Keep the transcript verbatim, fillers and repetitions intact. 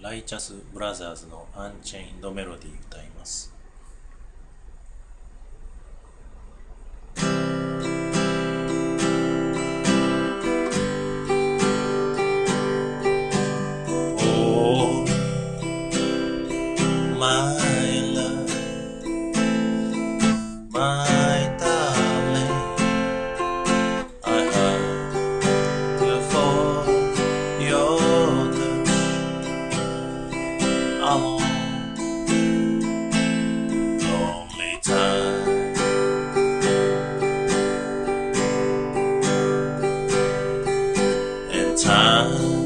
ライチャスブラザーズのアンチェインドメロディー歌います。Oh, my love, my darling, I have you for your touch alone, lonely time. And time